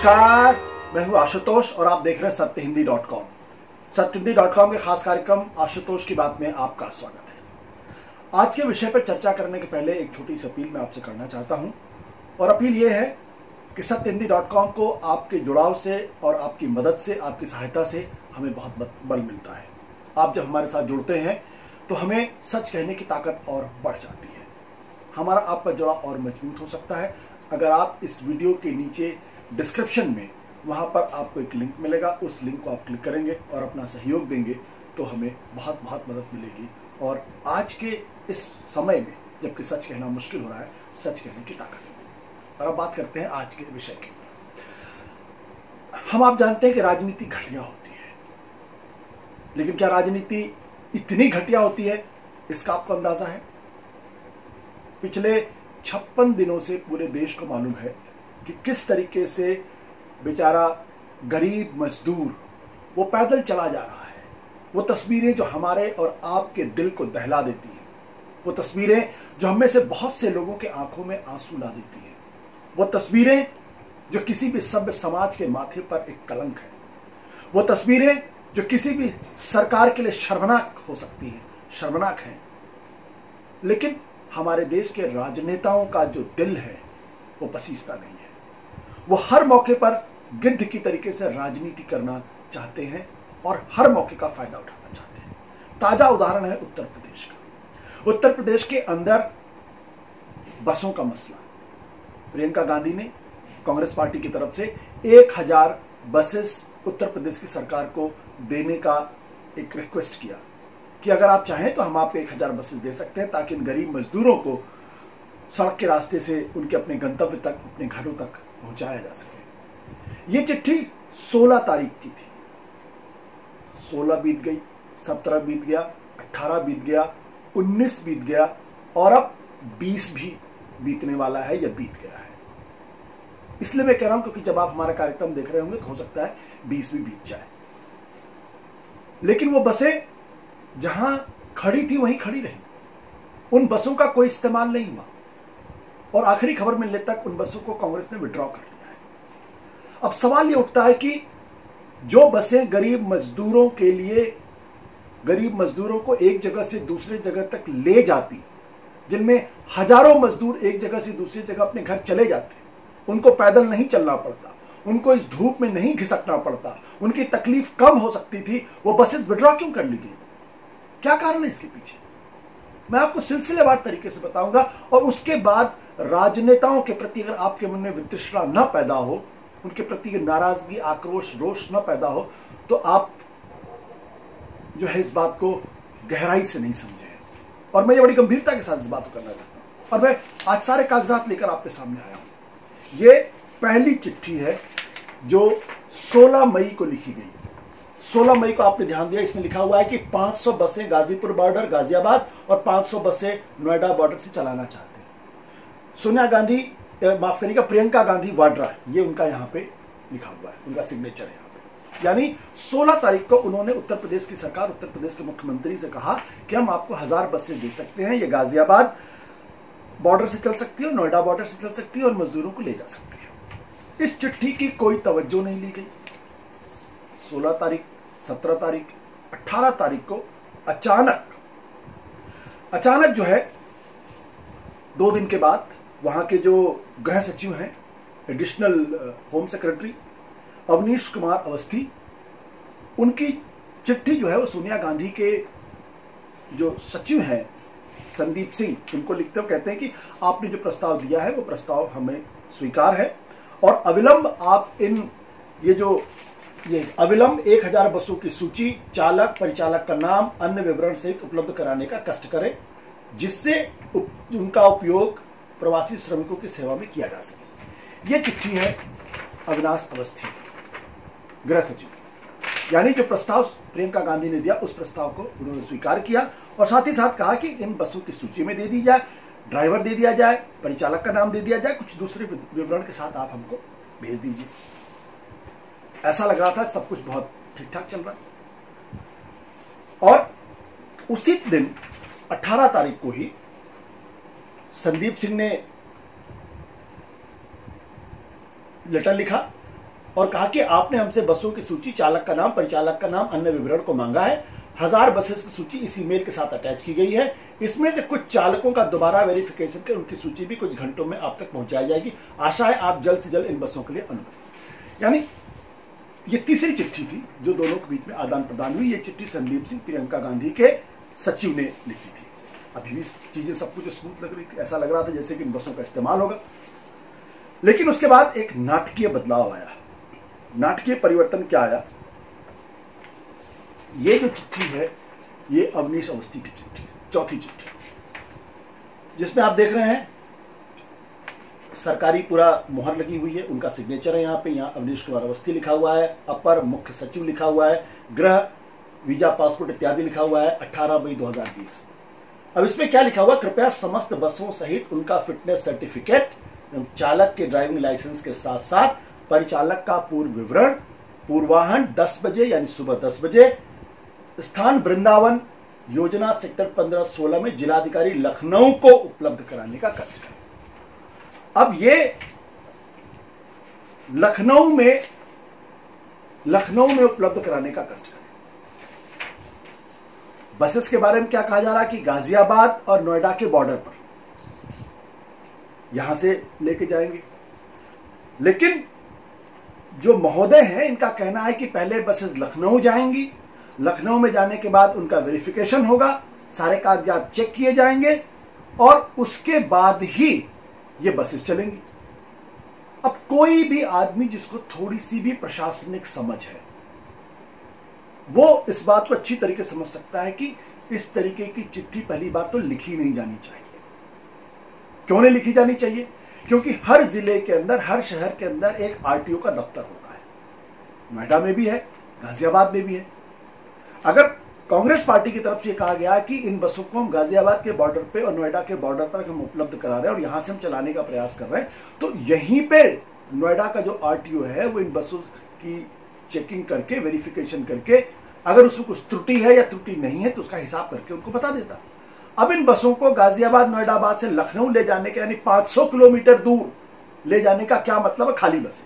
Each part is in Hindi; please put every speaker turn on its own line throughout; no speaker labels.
नमस्कार, मैं हूं आशुतोष और आप देख रहे हैं सत्यहिंदी.com। सत्यहिंदी.com के खास कार्यक्रम आशुतोष की बात में आपका स्वागत है। आज के विषय पर चर्चा करने के पहले एक छोटी सी अपील मैं आपसे करना चाहता हूं, और अपील यह है कि सत्यहिंदी.com को आपके जुड़ाव से और आपकी मदद से, आपकी सहायता से हमें बहुत बल मिलता है। आप जब हमारे साथ जुड़ते हैं तो हमें सच कहने की ताकत और बढ़ जाती है। हमारा आप पर जुड़ाव और मजबूत हो सकता है अगर आप इस वीडियो के नीचे डिस्क्रिप्शन में वहां पर आपको एक लिंक मिलेगा, उस लिंक को आप क्लिक करेंगे और अपना सहयोग देंगे तो हमें बहुत बहुत मदद मिलेगी। और आज के इस समय में जबकि सच कहना मुश्किल हो रहा है, सच कहने की ताकत है। और अब बात करते हैं आज के विषय की। हम आप जानते हैं कि राजनीति घटिया होती है, लेकिन क्या राजनीति इतनी घटिया होती है, इसका आपको अंदाजा है? पिछले 56 दिनों से पूरे देश को मालूम है कि किस तरीके से बेचारा गरीब मजदूर वो पैदल चला जा रहा है। वो तस्वीरें जो हमारे और आपके दिल को दहला देती हैं, वो तस्वीरें जो हम में से बहुत से लोगों के आंखों में आंसू ला देती हैं, वो तस्वीरें जो किसी भी सभ्य समाज के माथे पर एक कलंक है, वो तस्वीरें जो किसी भी सरकार के लिए शर्मनाक हो सकती हैं, शर्मनाक हैं। लेकिन हमारे देश के राजनेताओं का जो दिल है वो पसीजता नहीं है। वो हर मौके पर गिद्ध की तरीके से राजनीति करना चाहते हैं और हर मौके का फायदा उठाना चाहते हैं। ताजा उदाहरण है उत्तर प्रदेश का। उत्तर प्रदेश के अंदर बसों का मसला। प्रियंका गांधी ने कांग्रेस पार्टी की तरफ से 1000 बसेस उत्तर प्रदेश की सरकार को देने का एक रिक्वेस्ट किया कि अगर आप चाहें तो हम आपको 1000 बसेस दे सकते हैं ताकि इन गरीब मजदूरों को सड़क के रास्ते से उनके अपने गंतव्य तक, अपने घरों तक पहुंचाया जा सके। ये चिट्ठी 16 तारीख की थी। 16 बीत गई, 17 बीत गया, 18 बीत गया, 19 बीत गया और अब 20 भी बीतने वाला है या बीत गया है। इसलिए मैं कह रहा हूं क्योंकि जब आप हमारा कार्यक्रम देख रहे होंगे तो हो सकता है 20 भी बीत जाए। लेकिन वो बसें जहां खड़ी थी वहीं खड़ी रही। उन बसों का कोई इस्तेमाल नहीं हुआ और आखिरी खबर मिलने तक उन बसों को कांग्रेस ने विड्रॉ कर लिया है। अब सवाल यह उठता है कि जो बसें गरीब मजदूरों के लिए, गरीब मजदूरों को एक जगह से दूसरे जगह तक ले जाती, जिनमें हजारों मजदूर एक जगह से दूसरी जगह अपने घर चले जाते, उनको पैदल नहीं चलना पड़ता, उनको इस धूप में नहीं घिसकना पड़ता, उनकी तकलीफ कम हो सकती थी, वो बसेस विड्रॉ क्यों कर ली गई? क्या कारण है इसके पीछे? मैं आपको सिलसिलेवार तरीके से बताऊंगा और उसके बाद राजनेताओं के प्रति अगर आपके मन में वितृष्णा न पैदा हो, उनके प्रति नाराजगी, आक्रोश, रोष न पैदा हो, तो आप जो है इस बात को गहराई से नहीं समझे। और मैं ये बड़ी गंभीरता के साथ इस बात को करना चाहता हूं और मैं आज सारे कागजात लेकर आपके सामने आया हूं। ये पहली चिट्ठी है जो 16 मई को लिखी गई। 16 मई को आपने ध्यान दिया, इसमें लिखा हुआ है कि 500 बसें गाजीपुर बॉर्डर, गाजियाबाद और 500 बसें नोएडा बॉर्डर से चलाना चाहते हैं। सोनिया गांधी, माफ करिएगा, प्रियंका गांधी वाड्रा, ये उनका यहां पे लिखा हुआ है, उनका सिग्नेचर है यहां पे। यानी 16 तारीख को उन्होंने उत्तर प्रदेश की सरकार, उत्तर प्रदेश के मुख्यमंत्री से कहा कि हम आपको 1000 बसें दे सकते हैं, ये गाजियाबाद बॉर्डर से चल सकती है और नोएडा बॉर्डर से चल सकती है और मजदूरों को ले जा सकती है। इस चिट्ठी की कोई तवज्जो नहीं ली गई। 16 तारीख, 17 तारीख, 18 तारीख को अचानक जो है 2 दिन के बाद वहां के जो गृह सचिव हैं, additional home secretary Avanish Kumar Awasthi, उनकी चिट्ठी जो है वो सोनिया गांधी के जो सचिव हैं संदीप सिंह, उनको लिखते हुए कहते हैं कि आपने जो प्रस्ताव दिया है वो प्रस्ताव हमें स्वीकार है और अविलंब आप ये अविलंब 1000 बसों की सूची, चालक, परिचालक का नाम, अन्य विवरण सहित उपलब्ध कराने का कष्ट करें, जिससे उनका उपयोग प्रवासी श्रमिकों की सेवा में किया जा सके। यह चिट्ठी है अविनाश अवस्थी, गृह सचिव। यानी जो प्रस्ताव प्रियंका गांधी ने दिया उस प्रस्ताव को उन्होंने स्वीकार किया और साथ ही साथ कहा कि इन बसों की सूची में दे दी जाए, ड्राइवर दे दिया जाए, परिचालक का नाम दे दिया जाए, कुछ दूसरे विवरण के साथ आप हमको भेज दीजिए। ऐसा लग रहा था सब कुछ बहुत ठीक ठाक चल रहा है। और उसी दिन 18 तारीख को ही संदीप सिंह ने लेटर लिखा और कहा कि आपने हमसे बसों की सूची, चालक का नाम, परिचालक का नाम, अन्य विवरण को मांगा है। 1000 बसेस की सूची इस ईमेल के साथ अटैच की गई है। इसमें से कुछ चालकों का दोबारा वेरिफिकेशन कर उनकी सूची भी कुछ घंटों में आप तक पहुंचाई जाएगी। आशा है आप जल्द से जल्द इन बसों के लिए अनुमति। यानी ये तीसरी चिट्ठी थी जो दोनों के बीच में आदान प्रदान हुई। ये चिट्ठी संदीप सिंह प्रियंका गांधी के सचिव ने लिखी थी। अभी भी चीजें सब कुछ स्मूथ लग रही थी, ऐसा लग रहा था जैसे कि इन बसों का इस्तेमाल होगा। लेकिन उसके बाद एक नाटकीय बदलाव आया। नाटकीय परिवर्तन क्या आया? ये जो चिट्ठी है ये अवनीश अवस्थी की चिट्ठी, चौथी चिट्ठी, जिसमें आप देख रहे हैं सरकारी पूरा मुहर लगी हुई है, उनका सिग्नेचर है। यहाँ पे अवनीश कुमार अवस्थी लिखा हुआ है, अपर मुख्य सचिव लिखा हुआ है, गृह, वीजा, पासपोर्ट इत्यादि लिखा हुआ है, 18 मई 2020। अब इसमें क्या लिखा हुआ? कृपया समस्त बसों सहित उनका फिटनेस सर्टिफिकेट, चालक के ड्राइविंग लाइसेंस के साथ साथ परिचालक का पूर्व विवरण, पूर्वाहन 10 बजे यानी सुबह 10 बजे, स्थान वृंदावन, योजना सेक्टर 15-16 में जिलाधिकारी लखनऊ को उपलब्ध कराने का कष्ट करें। अब ये लखनऊ में उपलब्ध कराने का कष्ट करें। बसेस के बारे में क्या कहा जा रहा है कि गाजियाबाद और नोएडा के बॉर्डर पर यहां से लेके जाएंगे। लेकिन जो महोदय हैं इनका कहना है कि पहले बसेस लखनऊ जाएंगी, लखनऊ में जाने के बाद उनका वेरिफिकेशन होगा, सारे कागजात चेक किए जाएंगे और उसके बाद ही ये बसेस चलेंगी। अब कोई भी आदमी जिसको थोड़ी सी भी प्रशासनिक समझ है वो इस बात को अच्छी तरीके से समझ सकता है कि इस तरीके की चिट्ठी पहली बात तो लिखी नहीं जानी चाहिए। क्यों नहीं लिखी जानी चाहिए? क्योंकि हर जिले के अंदर, हर शहर के अंदर एक आरटीओ का दफ्तर होता है। नोएडा में भी है, गाजियाबाद में भी है। अगर कांग्रेस पार्टी की तरफ से कहा गया कि इन बसों को हम गाजियाबाद के बॉर्डर पे और नोएडा के बॉर्डर पर हम उपलब्ध करा रहे हैं और यहां से हम चलाने का प्रयास कर रहे हैं, तो यहीं पे नोएडा का जो आरटीओ है वो इन बसों की चेकिंग करके, वेरिफिकेशन करके, अगर उसमें कुछ त्रुटि है या त्रुटि नहीं है तो उसका हिसाब करके उनको बता देता। अब इन बसों को गाजियाबाद, नोएडाबाद से लखनऊ ले जाने के यानी 500 किलोमीटर दूर ले जाने का क्या मतलब है? खाली बसें।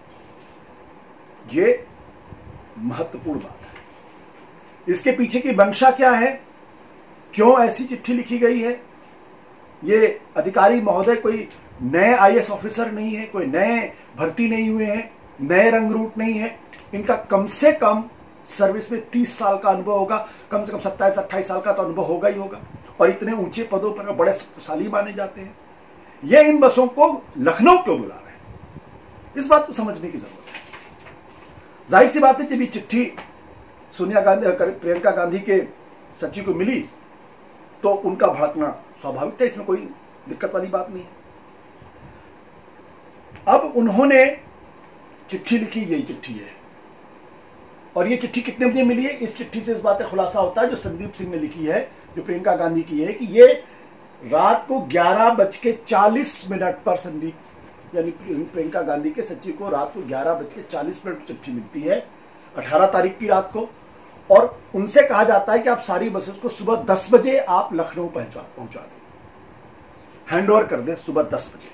ये महत्वपूर्ण बात है। इसके पीछे की मंशा क्या है? क्यों ऐसी चिट्ठी लिखी गई है? ये अधिकारी महोदय कोई नए आईएएस ऑफिसर नहीं है, कोई नए भर्ती नहीं हुए हैं, नए रंग रूट नहीं है। इनका कम से कम सर्विस में 30 साल का अनुभव होगा, कम से कम 27-28 साल का तो अनुभव होगा ही होगा, और इतने ऊंचे पदों पर बड़े शक्तिशाली माने जाते हैं। ये इन बसों को लखनऊ क्यों बुला रहे हैं? इस बात को समझने की जरूरत है। जाहिर सी बात है जब ये चिट्ठी सोनिया गांधी, प्रियंका गांधी के सचिव को मिली तो उनका भड़कना स्वाभाविक था, इसमें कोई दिक्कत वाली बात नहीं है। अब उन्होंने चिट्ठी लिखी, यही चिट्ठी है। और ये चिट्ठी कितने बजे मिली है? इस चिट्ठी से इस बात का खुलासा होता है जो संदीप सिंह ने लिखी है, जो प्रियंका गांधी की है, कि ये रात को 11:40 पर संदीप यानी प्रियंका गांधी के सचिव को रात को 11:40 चिट्ठी मिलती है 18 तारीख की रात को, और उनसे कहा जाता है कि आप सारी बसेस को सुबह 10 बजे आप लखनऊ पहुंचा दें, हैंड ओवर कर दें सुबह 10 बजे।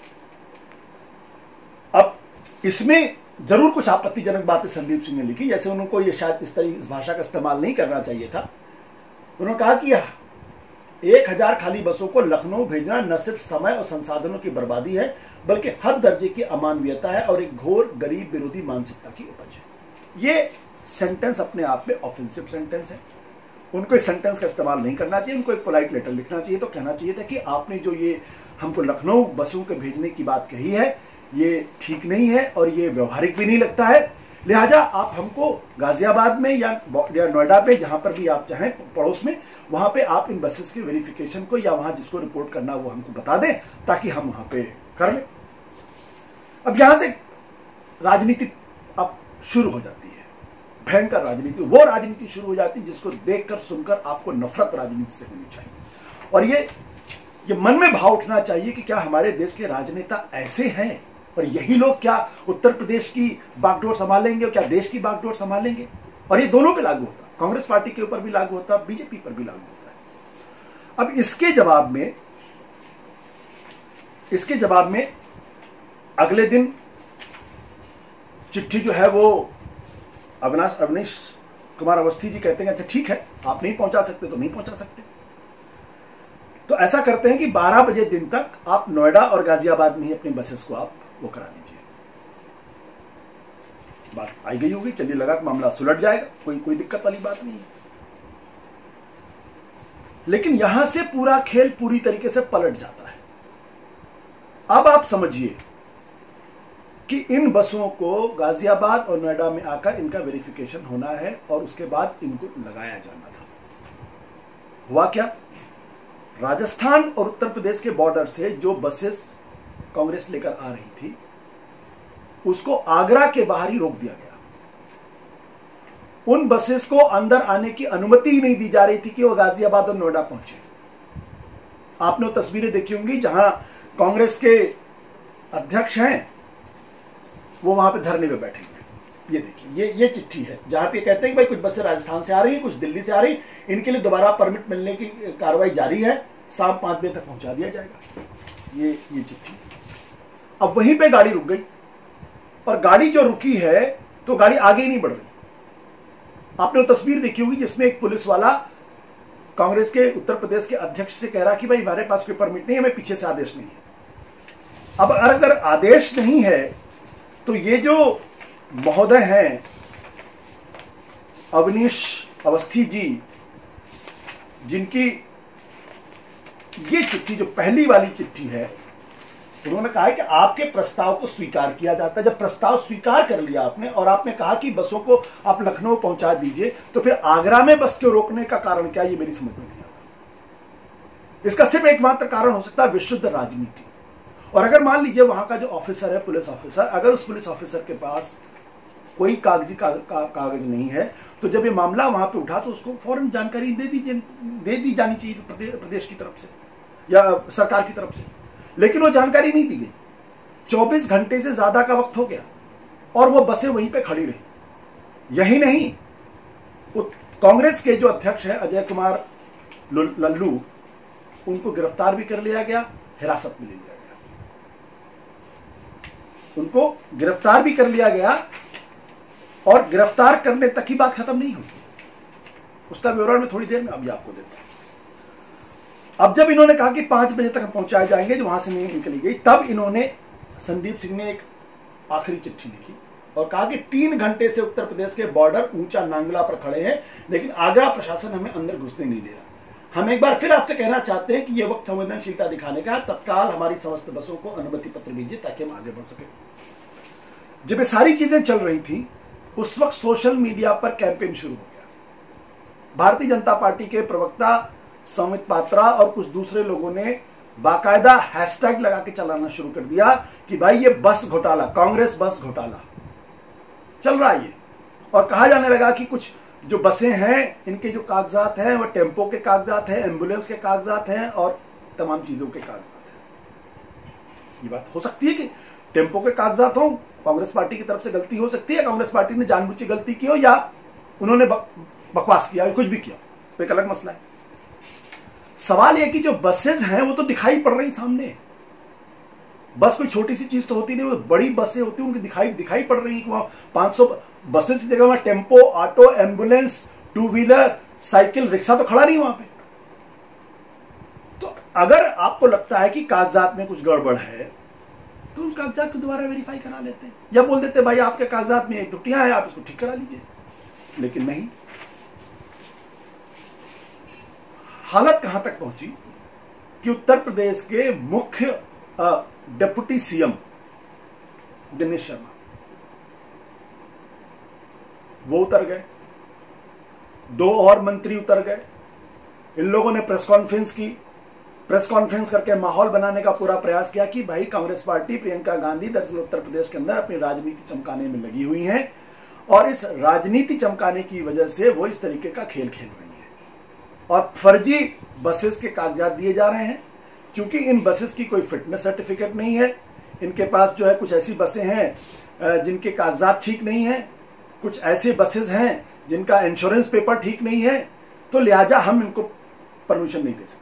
अब इसमें जरूर कुछ आपत्तिजनक बातें संदीप सिंह ने लिखी, जैसे उनको ये शायद इस भाषा का इस्तेमाल नहीं करना चाहिए था। उन्होंने कहा कि 1000 खाली बसों को लखनऊ भेजना न सिर्फ समय और संसाधनों की बर्बादी है, बल्कि हर दर्जे की अमानवीयता है और एक घोर गरीब विरोधी मानसिकता की उपज है। ये सेंटेंस अपने आप में ऑफेंसिव सेंटेंस है। उनको इस सेंटेंस का इस्तेमाल नहीं करना चाहिए। उनको एक पोलाइट लेटर लिखना चाहिए, तो कहना चाहिए था कि आपने जो ये हमको लखनऊ बसों के भेजने की बात कही है ये ठीक नहीं है और ये व्यवहारिक भी नहीं लगता है, लिहाजा आप हमको गाजियाबाद में या नोएडा पे, जहां पर भी आप चाहें पड़ोस में, वहां पे आप इन बसेस के वेरिफिकेशन को या वहां जिसको रिपोर्ट करना वो हमको बता दें ताकि हम वहां पे कर लें। अब यहां से राजनीति अब शुरू हो जाती है, भयंकर राजनीति, वो राजनीति शुरू हो जाती है जिसको देखकर सुनकर आपको नफरत राजनीति से होनी चाहिए। और ये मन में भाव उठना चाहिए कि क्या हमारे देश के राजनेता ऐसे हैं, और यही लोग क्या उत्तर प्रदेश की बागडोर संभालेंगे और क्या देश की बागडोर संभालेंगे? और ये दोनों पे लागू होता है, कांग्रेस पार्टी के ऊपर भी लागू होता है, बीजेपी पर भी लागू होता है। अब इसके जवाब में अगले दिन चिट्ठी जो है वो अवनीश कुमार अवस्थी जी कहते हैं अच्छा ठीक है, आप नहीं पहुंचा सकते तो नहीं पहुंचा सकते। तो ऐसा करते हैं कि 12 बजे दिन तक आप नोएडा और गाजियाबाद में ही अपनी बसेस को आप वो करा दीजिए। बात आई गई होगी, चलिए लगा कि मामला सुलझ जाएगा, कोई दिक्कत वाली बात नहीं है। लेकिन यहां से पूरा खेल पूरी तरीके से पलट जाता है। अब आप समझिए कि इन बसों को गाजियाबाद और नोएडा में आकर इनका वेरिफिकेशन होना है और उसके बाद इनको लगाया जाना था। हुआ क्या, राजस्थान और उत्तर प्रदेश के बॉर्डर से जो बसेस कांग्रेस लेकर आ रही थी उसको आगरा के बाहर ही रोक दिया गया। उन बसेस को अंदर आने की अनुमति ही नहीं दी जा रही थी कि वो गाजियाबाद और नोएडा पहुंचे। आपने वो तस्वीरें देखी होंगी जहां कांग्रेस के अध्यक्ष हैं वो वहां पे धरने में बैठे हुए। ये देखिए, ये चिट्ठी है जहां पे कहते हैं कि भाई कुछ बसें राजस्थान से आ रही है, कुछ दिल्ली से आ रही, इनके लिए दोबारा परमिट मिलने की कार्रवाई जारी है, शाम 5 बजे तक पहुंचा दिया जाएगा। ये चिट्ठी। अब वहीं पे गाड़ी रुक गई और गाड़ी जो रुकी है तो गाड़ी आगे ही नहीं बढ़ रही। आपने वो तस्वीर देखी होगी जिसमें एक पुलिस वाला कांग्रेस के उत्तर प्रदेश के अध्यक्ष से कह रहा कि भाई हमारे पास कोई परमिट नहीं है, हमें पीछे से आदेश नहीं है। अब अगर आदेश नहीं है तो ये जो महोदय हैं अवनीश अवस्थी जी, जिनकी ये चिट्ठी जो पहली वाली चिट्ठी है, उन्होंने कहा है कि आपके प्रस्ताव को स्वीकार किया जाता है। जब प्रस्ताव स्वीकार कर लिया आपने और आपने कहा कि बसों को आप लखनऊ पहुंचा दीजिए, तो फिर आगरा में बस को रोकने का कारण क्या, ये मेरी समझ में नहीं आता। इसका सिर्फ एकमात्र कारण हो सकता है विशुद्ध राजनीति। और अगर मान लीजिए वहां का जो ऑफिसर है, पुलिस ऑफिसर, अगर उस पुलिस ऑफिसर के पास कोई कागजी कागज नहीं है तो जब ये मामला वहां पे उठा तो उसको फौरन जानकारी दे दी जानी चाहिए प्रदेश की तरफ से या सरकार की तरफ से। लेकिन वो जानकारी नहीं दी गई। 24 घंटे से ज्यादा का वक्त हो गया और वो बसें वहीं पे खड़ी रही। यही नहीं, कांग्रेस के जो अध्यक्ष हैं अजय कुमार लल्लू, उनको गिरफ्तार भी कर लिया गया, हिरासत में ले लिया गया। उनको गिरफ्तार भी कर लिया गया और गिरफ्तार करने तक ही बात खत्म नहीं हुई। उसका विवरण मैं थोड़ी देर में अभी आपको देता हूं। अब जब इन्होंने कहा कि 5 बजे तक पहुंचाए जाएंगे, जो वहां से नहीं निकली गई, तब इन्होंने संदीप सिंह ने एक आखिरी चिट्ठी लिखी और कहा कि 3 घंटे से उत्तर प्रदेश के बॉर्डर ऊंचा नांगला पर खड़े हैं, लेकिन आगरा प्रशासन हमें अंदर घुसने नहीं दे रहा। हम एक बार फिर आपसे कहना चाहते हैं कि यह वक्त संवेदनशीलता दिखाने का, तत्काल हमारी समस्त बसों को अनुमति पत्र दीजिए ताकि हम आगे बढ़ सके। जब ये सारी चीजें चल रही थी उस वक्त सोशल मीडिया पर कैंपेन शुरू हो गया। भारतीय जनता पार्टी के प्रवक्ता संबित पात्रा और कुछ दूसरे लोगों ने बाकायदा हैशटैग लगा के चलाना शुरू कर दिया कि भाई ये बस घोटाला, कांग्रेस बस घोटाला चल रहा है ये। और कहा जाने लगा कि कुछ जो बसें हैं इनके जो कागजात हैं वो टेम्पो के कागजात हैं, एम्बुलेंस के कागजात हैं और तमाम चीजों के कागजात हैं। ये बात हो सकती है कि टेम्पो के कागजात हो, कांग्रेस पार्टी की तरफ से गलती हो सकती है, कांग्रेस पार्टी ने जानबूझ के गलती की हो या उन्होंने बकवास किया, कुछ भी किया, तो एक अलग मसला है। सवाल यह कि जो बसेस हैं वो तो दिखाई पड़ रही सामने। बस कोई छोटी सी चीज तो होती नहीं, वो बड़ी बसें होती हैं, उनकी दिखाई पड़ रही है। वहां 500 बसेस की जगह वहां tempo, auto, ambulance, 2 wheeler, cycle, rickshaw तो खड़ा नहीं वहां पे। तो अगर आपको लगता है कि कागजात में कुछ गड़बड़ है तो उस कागजात को दोबारा वेरीफाई करा लेते हैं या बोल देते भाई आपके कागजात में त्रुटियां हैं, आप इसको ठीक करा लीजिए। लेकिन नहीं, हालत कहां तक पहुंची कि उत्तर प्रदेश के मुख्य डिप्टी सीएम दिनेश शर्मा वो उतर गए, 2 और मंत्री उतर गए। इन लोगों ने प्रेस कॉन्फ्रेंस करके माहौल बनाने का पूरा प्रयास किया कि भाई कांग्रेस पार्टी, प्रियंका गांधी दरअसल उत्तर प्रदेश के अंदर अपनी राजनीति चमकाने में लगी हुई हैं और इस राजनीति चमकाने की वजह से वो इस तरीके का खेल खेल रही है और फर्जी बसेस के कागजात दिए जा रहे हैं। क्योंकि इन बसेस की कोई फिटनेस सर्टिफिकेट नहीं है, इनके पास जो है कुछ ऐसी बसें हैं जिनके कागजात ठीक नहीं है, कुछ ऐसे बसेस हैं जिनका इंश्योरेंस पेपर ठीक नहीं है, तो लिहाजा हम इनको परमिशन नहीं दे सकते।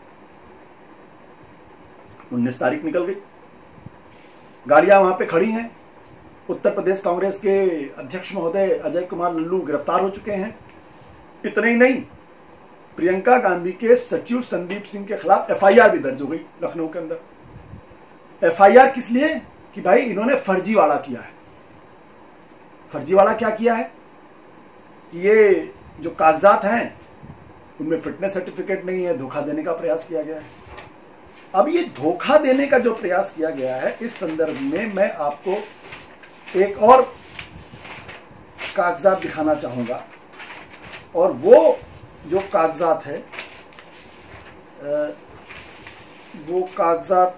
19 तारीख निकल गई, गाड़ियां वहां पे खड़ी हैं, उत्तर प्रदेश कांग्रेस के अध्यक्ष महोदय अजय कुमार लल्लू गिरफ्तार हो चुके हैं। इतना ही नहीं, प्रियंका गांधी के सचिव संदीप सिंह के खिलाफ एफआईआर भी दर्ज हो गई लखनऊ के अंदर। एफआईआर किस लिए? कि भाई इन्होंने फर्जीवाड़ा किया है। फर्जीवाड़ा क्या किया है? ये जो कागजात हैं उनमें फिटनेस सर्टिफिकेट नहीं है, धोखा देने का प्रयास किया गया है। अब ये धोखा देने का जो प्रयास किया गया है, इस संदर्भ में मैं आपको एक और कागजात दिखाना चाहूंगा, और वो जो कागजात है वो कागजात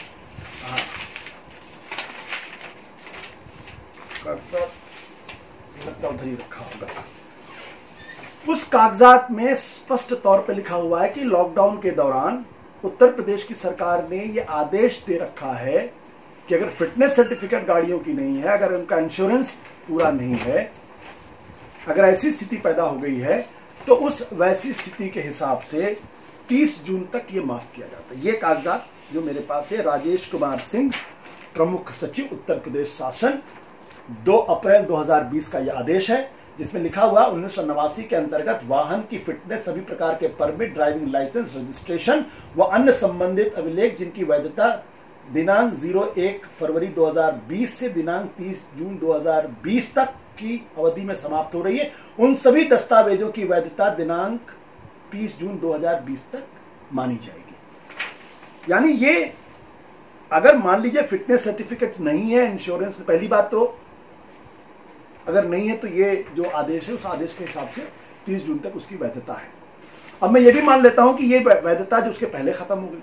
लगता उधर ही रखा होगा। उस कागजात में स्पष्ट तौर पे लिखा हुआ है कि लॉकडाउन के दौरान उत्तर प्रदेश की सरकार ने यह आदेश दे रखा है कि अगर फिटनेस सर्टिफिकेट गाड़ियों की नहीं है, अगर उनका इंश्योरेंस पूरा नहीं है, अगर ऐसी स्थिति पैदा हो गई है, तो उस वैसी स्थिति के हिसाब से 30 जून तक ये माफ किया जाता है। ये कागजात जो मेरे पास है, राजेश कुमार सिंह, प्रमुख सचिव उत्तर प्रदेश शासन, 2 अप्रैल 2020 का यह आदेश है, जिसमें लिखा हुआ 1989 के अंतर्गत वाहन की फिटनेस, सभी प्रकार के परमिट, ड्राइविंग लाइसेंस, रजिस्ट्रेशन व अन्य संबंधित अभिलेख जिनकी वैधता दिनांक 01 फरवरी 2020 से दिनांक 30 जून 2020 तक की अवधि में समाप्त हो रही है, उन सभी दस्तावेजों की वैधता दिनांक 30 जून 2020 तक मानी जाएगी। यानी ये अगर मान लीजिए फिटनेस सर्टिफिकेट नहीं है, इंश्योरेंस, पहली बात तो अगर नहीं है तो ये जो आदेश है उस आदेश के हिसाब से 30 जून तक उसकी वैधता है। अब मैं ये भी मान लेता हूं कि ये वैधता जो उसके पहले खत्म हो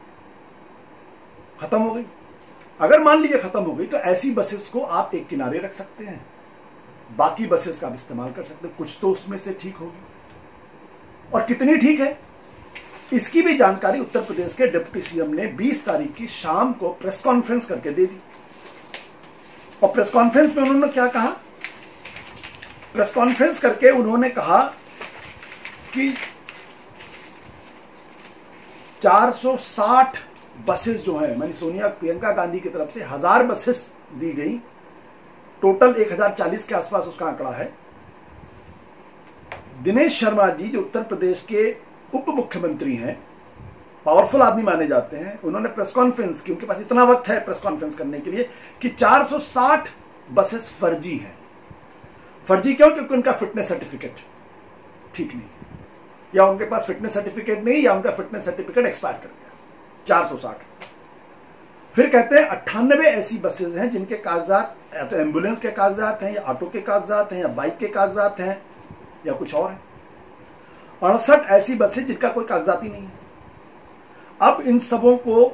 गई। अगर मान लीजिए खत्म हो गई तो ऐसी बसेस को आप एक किनारे रख सकते हैं, बाकी बसेस का आप इस्तेमाल कर सकते हैं। कुछ तो उसमें से ठीक होगी, और कितनी ठीक है इसकी भी जानकारी उत्तर प्रदेश के डिप्टी सीएम ने 20 तारीख की शाम को प्रेस कॉन्फ्रेंस करके दे दी। और प्रेस कॉन्फ्रेंस में उन्होंने क्या कहा? प्रेस कॉन्फ्रेंस करके उन्होंने कहा कि 460 बसेस जो हैं, मानी सोनिया प्रियंका गांधी की तरफ से 1000 बसेस दी गई, टोटल 1040 के आसपास उसका आंकड़ा है। दिनेश शर्मा जी जो उत्तर प्रदेश के उप मुख्यमंत्री हैं, पावरफुल आदमी माने जाते हैं, उन्होंने प्रेस कॉन्फ्रेंस की, उनके पास इतना वक्त है प्रेस कॉन्फ्रेंस करने के लिए, कि 460 बसेस फर्जी हैं। फर्जी क्यों? क्योंकि उनका फिटनेस सर्टिफिकेट ठीक नहीं, या उनके पास फिटनेस सर्टिफिकेट नहीं, या उनका फिटनेस सर्टिफिकेट एक्सपायर कर गया। 460। फिर कहते हैं 98 ऐसी बसेस हैं जिनके कागजात या तो एम्बुलेंस के कागजात हैं, या ऑटो के कागजात हैं, या बाइक के कागजात हैं, या कुछ और है। 68 ऐसी बसें जिनका कोई कागजात ही नहीं है। अब इन सबों को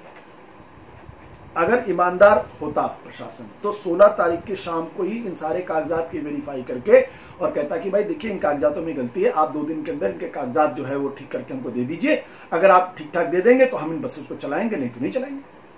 अगर ईमानदार होता प्रशासन तो 16 तारीख की शाम को ही इन सारे कागजात की वेरीफाई करके और कहता कि भाई देखिए इन कागजातों में गलती है, आप 2 दिन के अंदर इनके कागजात जो है वो ठीक करके हमको दे दीजिए। अगर आप ठीक ठाक दे देंगे तो हम इन बसेस को चलाएंगे, नहीं तो नहीं चलाएंगे।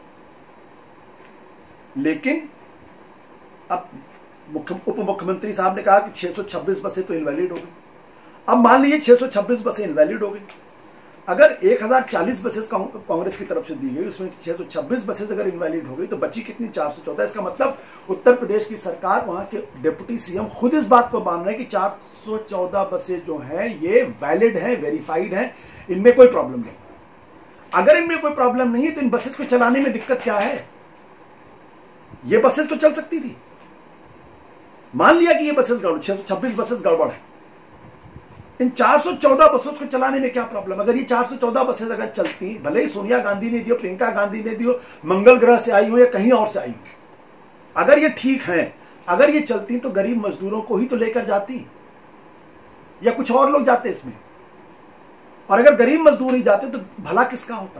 लेकिन अब उप मुख्यमंत्री साहब ने कहा कि 626 बसें तो इनवैलिड हो गई। अब मान लीजिए 626 बसें इनवैलिड हो गई, अगर 1040 बसेस कांग्रेस की तरफ से दी गई, उसमें 626 बसेस अगर इनवैलिड हो गई तो बची कितनी? 414। इसका मतलब उत्तर प्रदेश की सरकार, वहां के डिप्टी सीएम खुद इस बात को मान रहे हैं कि 414 बसें जो हैं ये वैलिड हैं, वेरीफाइड हैं, इनमें कोई प्रॉब्लम नहीं। अगर इनमें कोई प्रॉब्लम नहीं है तो इन बसेस को चलाने में दिक्कत क्या है? ये बसेस तो चल सकती थी। मान लिया कि ये बसेस गड़बड़, 626 बसेस गड़बड़ है, इन 414 बसों को चलाने में क्या प्रॉब्लम? अगर ये 414 बसें अगर चलती, भले ही सोनिया गांधी ने दियो, प्रियंका गांधी ने दियो, मंगल ग्रह से आई हो या कहीं और से आई हो, अगर ये ठीक है, अगर ये चलती तो गरीब मजदूरों को ही तो लेकर जाती, या कुछ और लोग जाते इसमें। और अगर गरीब मजदूर ही जाते तो भला किसका होता?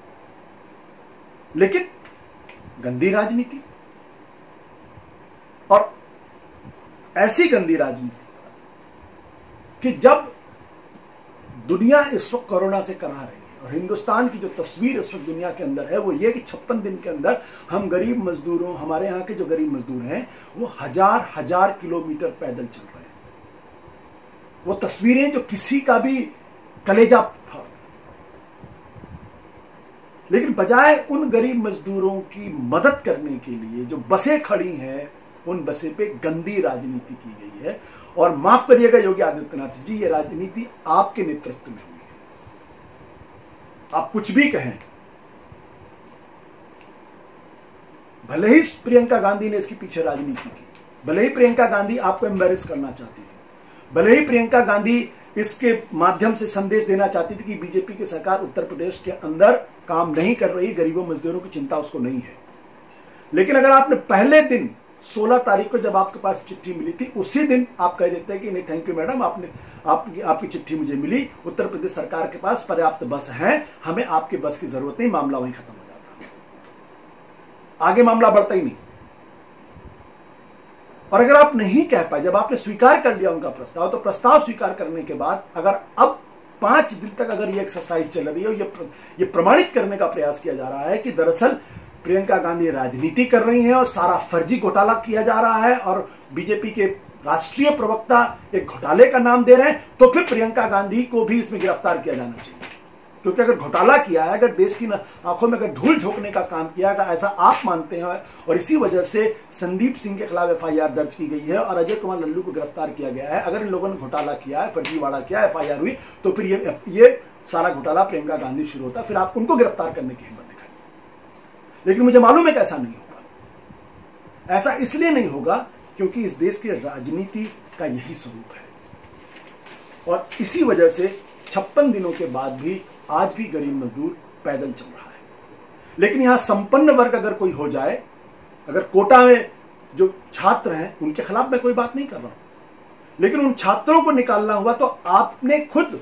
लेकिन गंदी राजनीति, और ऐसी गंदी राजनीति कि जब दुनिया इस वक्त कोरोना से करा रही है, और हिंदुस्तान की जो तस्वीर इस वक्त दुनिया के अंदर है वो ये कि 56 दिन के अंदर हम गरीब मजदूरों, हमारे यहाँ के जो गरीब मजदूर हैं वो हजार किलोमीटर पैदल चल रहे हैं। वो तस्वीरें जो किसी का भी कलेजा फाड़, लेकिन बजाय उन गरीब मजदूरों की मदद करने के लिए जो बसें खड़ी हैं उन बसे पे गंदी राजनीति की गई है। और माफ करिएगा योगी आदित्यनाथ जी, ये राजनीति आपके नेतृत्व में हुई है। आप कुछ भी कहें, भले ही प्रियंका गांधी ने इसके पीछे राजनीति की, भले ही प्रियंका गांधी आपको एम्बेरस करना चाहती थी, भले ही प्रियंका गांधी इसके माध्यम से संदेश देना चाहती थी कि बीजेपी की सरकार उत्तर प्रदेश के अंदर काम नहीं कर रही, गरीबों मजदूरों की चिंता उसको नहीं है। लेकिन अगर आपने पहले दिन 16 तारीख को जब आपके पास चिट्ठी मिली थी, उसी दिन आप कह देते हैं कि नहीं थैंक यू मैडम, आपकी चिट्ठी मुझे मिली, उत्तर प्रदेश सरकार के पास पर्याप्त बस है, हमें आपके बस की जरूरत नहीं, मामला वहीं खत्म हो जाता, आगे मामला बढ़ता ही नहीं। और अगर आप नहीं कह पाए, जब आपने स्वीकार कर लिया उनका प्रस्ताव, तो प्रस्ताव स्वीकार करने के बाद अगर अब 5 दिन तक अगर ये एक्सरसाइज चल रही है, ये प्रमाणित करने का प्रयास किया जा रहा है कि दरअसल प्रियंका गांधी राजनीति कर रही हैं और सारा फर्जी घोटाला किया जा रहा है और बीजेपी के राष्ट्रीय प्रवक्ता एक घोटाले का नाम दे रहे हैं, तो फिर प्रियंका गांधी को भी इसमें गिरफ्तार किया जाना चाहिए। क्योंकि अगर घोटाला किया है, अगर देश की आंखों में अगर धूल झोंकने का काम किया है, ऐसा आप मानते हैं, और इसी वजह से संदीप सिंह के खिलाफ FIR दर्ज की गई है और अजय कुमार लल्लू को गिरफ्तार किया गया है, अगर इन लोगों ने घोटाला किया है, फर्जीवाड़ा किया, FIR हुई, तो फिर ये सारा घोटाला प्रियंका गांधी शुरू होता, फिर आप उनको गिरफ्तार करने की हिम्मत दिखाइए। लेकिन मुझे मालूम है कि ऐसा नहीं होगा। ऐसा इसलिए नहीं होगा क्योंकि इस देश की राजनीति का यही स्वरूप है, और इसी वजह से 56 दिनों के बाद भी आज भी गरीब मजदूर पैदल चल रहा है। लेकिन यहां संपन्न वर्ग अगर कोई हो जाए, अगर कोटा में जो छात्र हैं उनके खिलाफ मैं कोई बात नहीं कर रहा हूं, लेकिन उन छात्रों को निकालना हुआ तो आपने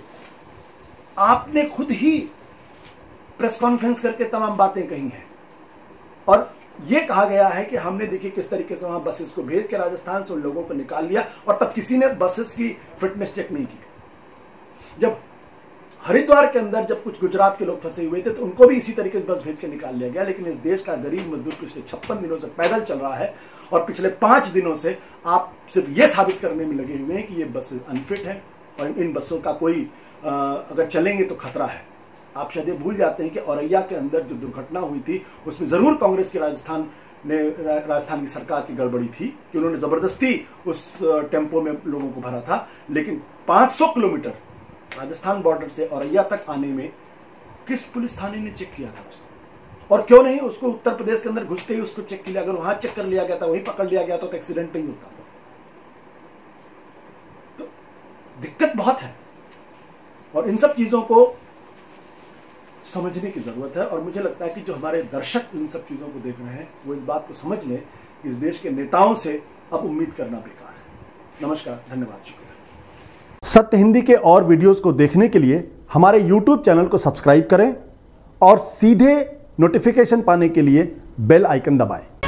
खुद ही प्रेस कॉन्फ्रेंस करके तमाम बातें कही हैं, और यह कहा गया है कि हमने देखिए किस तरीके से वहां बसेस को भेज के राजस्थान से उन लोगों को निकाल लिया, और तब किसी ने बसेस की फिटनेस चेक नहीं की। जब हरिद्वार के अंदर जब कुछ गुजरात के लोग फंसे हुए थे तो उनको भी इसी तरीके से बस भेज के निकाल लिया गया। लेकिन इस देश का गरीब मजदूर पिछले 56 दिनों से पैदल चल रहा है, और पिछले 5 दिनों से आप सिर्फ ये साबित करने में लगे हुए हैं कि ये बसें अनफिट हैं और इन बसों का कोई अगर चलेंगे तो खतरा है। आप शायद ये भूल जाते हैं कि औरैया के अंदर जो दुर्घटना हुई थी उसमें जरूर कांग्रेस की राजस्थान की सरकार की गड़बड़ी थी कि उन्होंने जबरदस्ती उस टेम्पो में लोगों को भरा था, लेकिन 500 किलोमीटर राजस्थान बॉर्डर से औरैया तक आने में किस पुलिस थाने ने चेक किया था उसको? और क्यों नहीं उसको उत्तर प्रदेश के अंदर घुसते ही उसको चेक किया? अगर वहां चेक कर लिया गया था, वहीं पकड़ लिया गया तो एक्सीडेंट नहीं होता। तो दिक्कत बहुत है, और इन सब चीजों को समझने की जरूरत है। और मुझे लगता है कि जो हमारे दर्शक इन सब चीजों को देख रहे हैं वो इस बात को समझ लें कि इस देश के नेताओं से अब उम्मीद करना बेकार है। नमस्कार, धन्यवाद, शुक्रिया। सत्य हिंदी के और वीडियोस को देखने के लिए हमारे YouTube चैनल को सब्सक्राइब करें और सीधे नोटिफिकेशन पाने के लिए बेल आइकन दबाएं।